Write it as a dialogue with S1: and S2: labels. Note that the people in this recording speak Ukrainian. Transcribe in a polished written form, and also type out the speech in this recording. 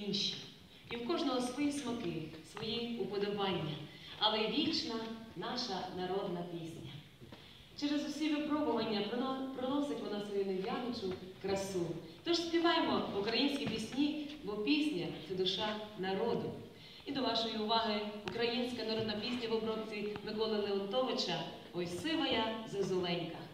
S1: інші. І в кожного свої смаки, свої уподобання, але вічна наша народна пісня. Через усі випробування проносить вона свою нев'янучу красу. Тож співаємо українські пісні, бо пісня – це душа народу. І до вашої уваги українська народна пісня в обробці Миколи Леонтовича «Ой, сивая зозуленька».